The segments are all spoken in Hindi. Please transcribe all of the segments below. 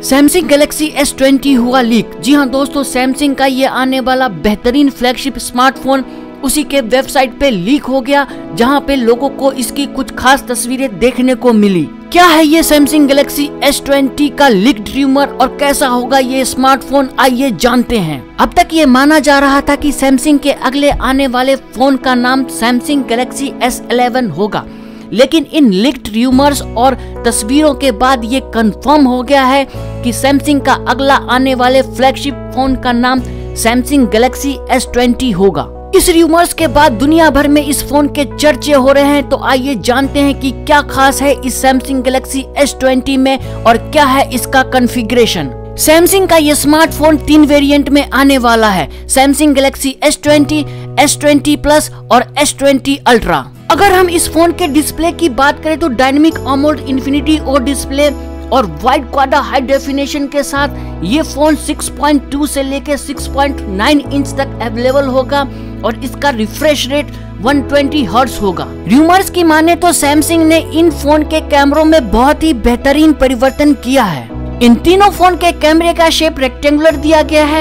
सैमसंग गैलेक्सी S20 हुआ लीक। जी हाँ दोस्तों, सैमसंग का ये आने वाला बेहतरीन फ्लैगशिप स्मार्टफोन उसी के वेबसाइट पे लीक हो गया, जहां पे लोगों को इसकी कुछ खास तस्वीरें देखने को मिली। क्या है ये सैमसंग गैलेक्सी S20 का लीक्ड रूमर और कैसा होगा ये स्मार्टफोन, आइए जानते हैं। अब तक ये माना जा रहा था कि सैमसंग के अगले आने वाले फोन का नाम सैमसंग गैलेक्सी S11 होगा, लेकिन इन लीक्ड रूमर्स और तस्वीरों के बाद ये कंफर्म हो गया है कि सैमसंग का अगला आने वाले फ्लैगशिप फोन का नाम सैमसंग गैलेक्सी S20 होगा। इस रूमर्स के बाद दुनिया भर में इस फोन के चर्चे हो रहे हैं, तो आइए जानते हैं कि क्या खास है इस सैमसंग गैलेक्सी S20 में और क्या है इसका कॉन्फ़िगरेशन। सैमसंग का ये स्मार्टफोन 3 वेरिएंट में आने वाला है, Samsung Galaxy S20, S20 plus और S20 अल्ट्रा। अगर हम इस फोन के डिस्प्ले की बात करें तो डायनेमिक AMOLED इंफिनिटी और डिस्प्ले और वाइड क्वाड हाई डेफिनेशन के साथ ये फोन 6.2 से लेके 6.9 इंच तक अवेलेबल होगा और इसका रिफ्रेश रेट 120 हर्ट्ज होगा। रूमर्स की माने तो सैमसंग ने इन फोन के कैमरों में बहुत ही बेहतरीन परिवर्तन किया है। इन तीनों फोन के कैमरे का शेप रेक्टेंगुलर दिया गया है।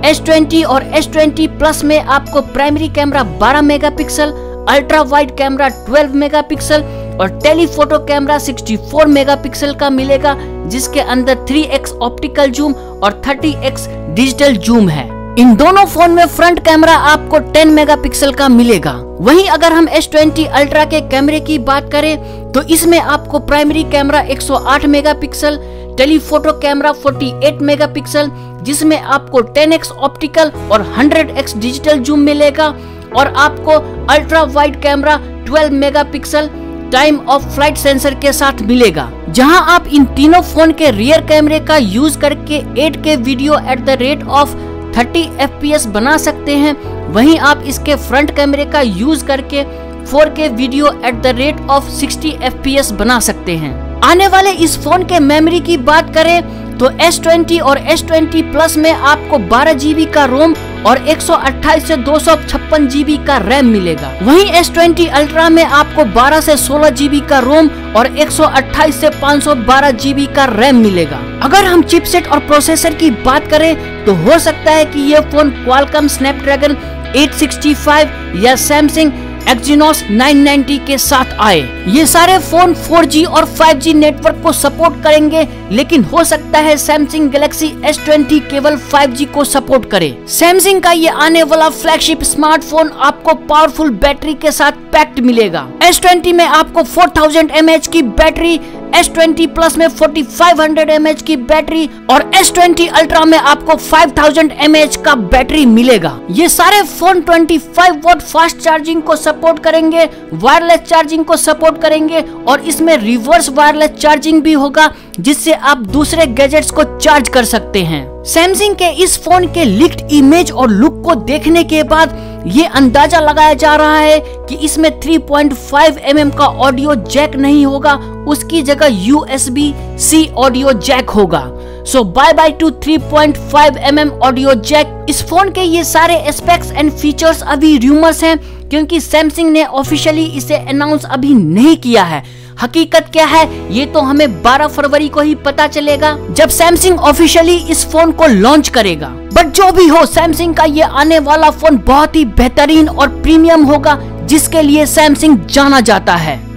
S20 और S20 प्लस में आपको primary camera 12 megapixel, ultra wide camera 12 megapixel और टेलीफोटो कैमरा 64 मेगापिक्सल का मिलेगा, जिसके अंदर 3x ऑप्टिकल जूम और 30x डिजिटल जूम है। इन दोनों फोन में फ्रंट कैमरा आपको 10 मेगापिक्सल का मिलेगा। वहीं अगर हम S20 अल्ट्रा के कैमरे की बात करें तो इसमें आपको primary camera 108 megapixel, telephoto camera 48 megapixel, जिसमें आपको 10x ऑप्टिकल और 100x डिजिटल जूम मिलेगा और आपको ultra wide camera 12 megapixel time of flight sensor के साथ मिलेगा। जहां आप इन तीनों फोन के रियर कैमरे का यूज करके 8K video at the rate of 30 FPS बना सकते हैं, वहीं आप इसके फ्रंट कैमरे का यूज करके 4K video at the rate of 60 FPS बना सकते हैं। आने वाले इस फोन के मेमोरी की बात करें तो S20 और S20 प्लस में आपको 12 GB का रोम और 128 से 256 GB का रैम मिलेगा। वहीं S20 अल्ट्रा में आपको 12 से 16 GB का रोम और 128 से 512 GB का रैम मिलेगा। अगर हम चिपसेट और प्रोसेसर की बात करें तो हो सकता है कि ये फोन क्वालकॉम स्नैपड्रैगन 865 या सैमसंग एक्जिनोस 990 के साथ आए। ये सारे फोन 4G और 5G नेटवर्क को सपोर्ट करेंगे, लेकिन हो सकता है सैमसंग गैलेक्सी S20 केवल 5G को सपोर्ट करे। सैमसंग का ये आने वाला फ्लैगशिप स्मार्टफोन आपको पावरफुल बैटरी के साथ पैक्ड मिलेगा। S20 में आपको 4000 mAh की बैटरी, S20 प्लस में 4500 mAh की बैटरी और S20 अल्ट्रा में आपको 5000 mAh का बैटरी मिलेगा। ये सारे फोन 25 वॉट फास्ट चार्जिंग को सपोर्ट करेंगे, वायरलेस चार्जिंग को सपोर्ट करेंगे और इसमें रिवर्स वायरलेस चार्जिंग भी होगा, जिससे आप दूसरे गैजेट्स को चार्ज कर सकते हैं। सैमसंग के इस फोन के लीक्ड इमेज और लुक को देखने के बाद ये अंदाजा लगाया जा रहा है कि इसमें 3.5 mm का ऑडियो जैक नहीं होगा, उसकी जगह USB-C ऑडियो जैक होगा। So bye bye to 3.5 mm audio jack. इस फोन के ये सारे एस्पेक्ट्स एंड फीचर्स अभी रूमर्स हैं, क्योंकि सैमसंग ने ऑफिशियली इसे अनाउंस अभी नहीं किया है। हकीकत क्या है ये तो हमें 12 फरवरी को ही पता चलेगा, जब सैमसंग ऑफिशियली इस फोन को लॉन्च करेगा। बट जो भी हो, सैमसंग का ये आने वाला फोन बहुत ही बेहतरीन और प्रीमियम होगा, जिसके लिए सैमसंग जाना जाता है।